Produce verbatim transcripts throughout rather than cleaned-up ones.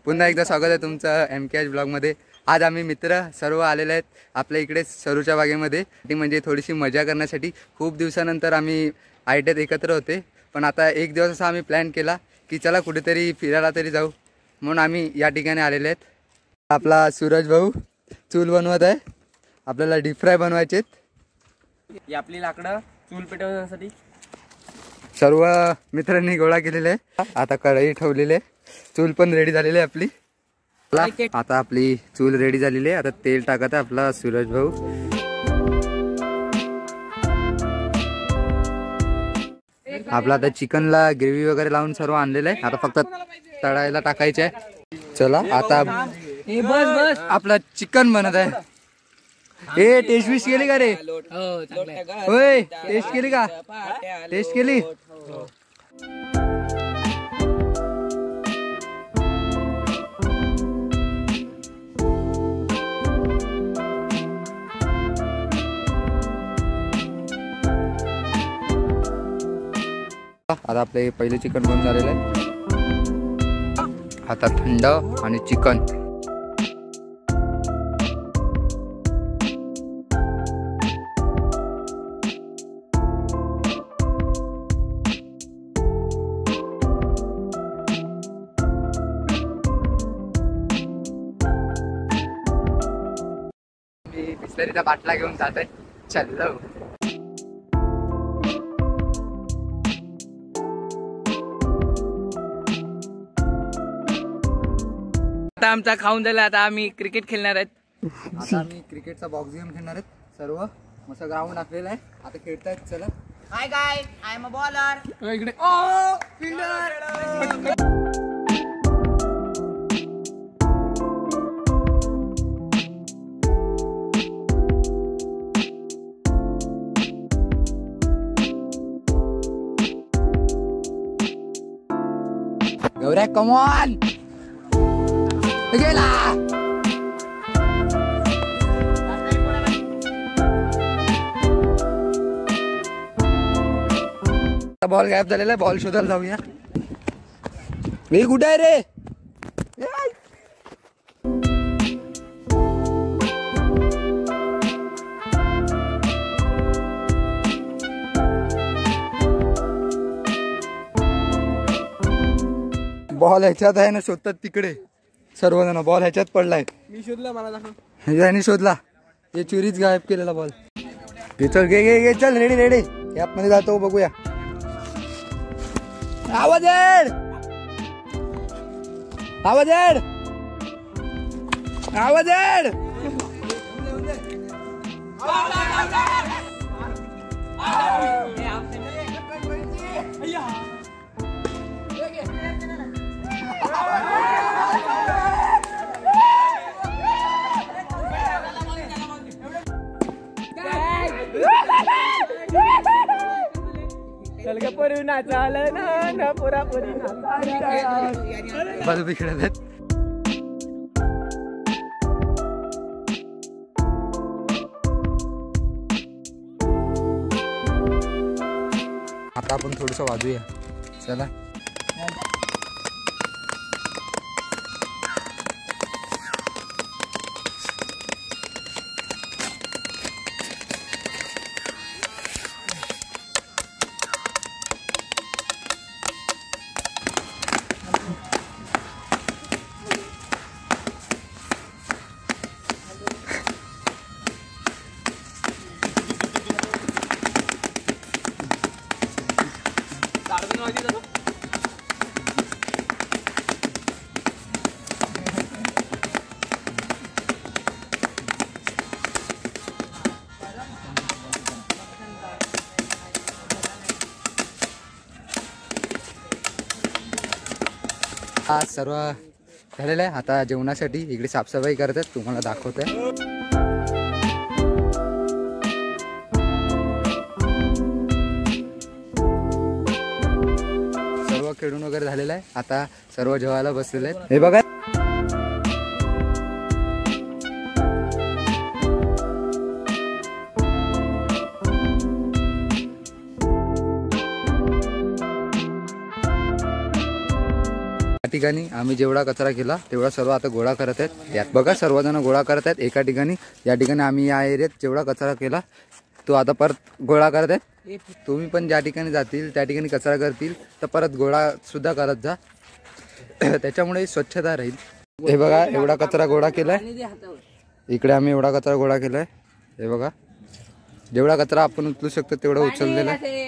पुन्हा एकदा स्वागत आहे तुमचं एम के एच ब्लॉगमध्ये। आज आम्ही मित्र सर्व आलेले आहेत आपल्या इकडे सरूच्या बागेमध्ये, ती म्हणजे थोडीशी मजा करण्यासाठी। खूप दिवसानंतर आम्ही आयटीत एकत्र होते, पण आता एक दिवस असा आम्ही प्लॅन केला की चला कुठेतरी फिरायला तरी जाऊ, म्हणून आम्ही या ठिकाणी आलेले आहेत। आपला सूरज भाऊ चूल बनवत आहे, आपल्याला डीप फ्राय बनवायचे आहेत। ही आपली लाकडं चूल पेटवण्यासाठी सर्व मित्रांनी गोळा केलेले आहे। आता कढई ठेवलेली आहे, चूल पण रेडी झालेली आहे आपली। आता आपली चूल रेडी झालेली आहे, आता तेल टाकत आहे आपला सूरज भाऊ। आपला आता चिकनला ग्रेव्ही वगैरे लावून सर्व आणलेलं आहे, आता फक्त तळायला टाकायचे आहे। चला आता बस बस आपला चिकन बनत आहे। ए टेस्ट विश केली का रे? होय टेस्ट केली का? टेस्ट केली? आता आपले पहिले चिकन बनून झालेलं आहे, आता थंड आणि चिकन। मी बिस्लरीचा बाटला घेऊन जात आहे, चल जाऊ। आता आमचा खाऊन झाला, आता आम्ही क्रिकेट खेळणार आहेत। आता आम्ही क्रिकेटचा बॉक्स गेम खेळणार आहेत सर्व, मस्त ग्राउंड टाकलेला आहे, आता खेळतायत। चला hi guys, I am a bowler. इकडे ओ फिल्डर गौऱ्या कम ऑन, गेला। बॉल गायब झालेला आहे, बॉल शोधायला जाऊया। मी कुठे आहे रे? बॉल ह्याच्यात आहे ना, शोधतात तिकडे सर्वजण। बॉल ह्याच्यात पडलाय, मी शोधला, मला दाखव। याने शोधला, हे चोरीच गायब केलेला बॉल। चल घे घे घे, चल रेडी रेडी, ऍप मध्ये जातो, बघूया। आवाज येड, आवाज येड, आवाज येड। चल ग पोरी नाचाल ना, पोरा पोरी नाचाल। बाजू बिघडत आहेत। आता आपण थोडस वाजूया, चला। आज सर्व झालेलं आहे, आता जेवणासाठी इकडे साफसफाई करतात, तुम्हाला दाखवत आहे। सर्व खेळून वगैरे झालेलं आहे, आता सर्व जेवायला बसलेले आहेत। हे बघा ठिकाणी आम्ही जेवढा कचरा केला तेवढा सर्व आता गोळा करत आहेत. यात बघा सर्वजण गोळा करत आहेत एका ठिकाणी. या ठिकाणी आम्ही या एरियात जेवढा कचरा केला तो आता परत गोळा करत आहेत. तुम्ही पण ज्या ठिकाणी जातील त्या ठिकाणी कचरा करतील तर परत गोळा सुद्धा करत जा, त्याच्यामुळे स्वच्छता राहील. हे बघा एवढा कचरा गोळा केलाय. इकडे आम्ही एवढा कचरा गोळा केलाय. हे बघा जेवढा कचरा आपण उचलू शकतो तेवढा उचललेला आहे.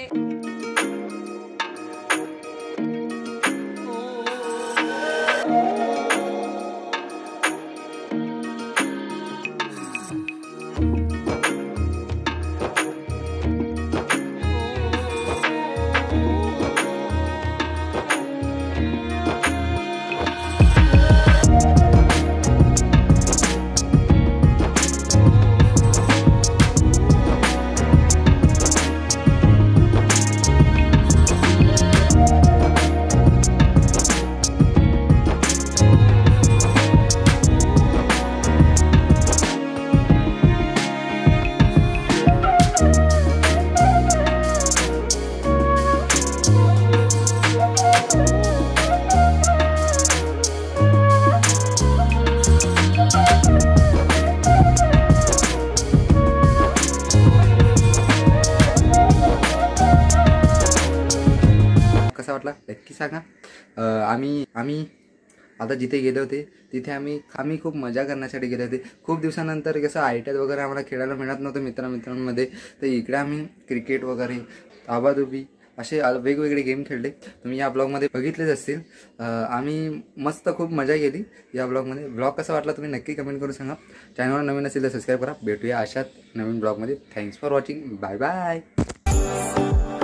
कसा वाटला नक्की सांगा. आम्ही आम्ही आता जिथे गेले होते तिथे आम्ही आम्ही खूप मजा करण्यासाठी गेले होते. खूप दिवसानंतर कसं आयटीआय वगैरे आम्हाला खेळायला मिळत नव्हतं मित्रामित्रांमध्ये, तर इकडे आम्ही क्रिकेट वगैरे आबाधुबी असे वेगवेगळे गेम खेळले. तुम्ही या ब्लॉगमध्ये बघितलेच असतील. आम्ही मस्त खूप मजा केली या ब्लॉगमध्ये. ब्लॉग कसा वाटला तुम्ही नक्की कमेंट करून सांगा. चॅनलवर नवीन असेल तर सबस्क्राईब करा. भेटूया अशात नवीन ब्लॉगमध्ये. Thanks for watching. Bye bye.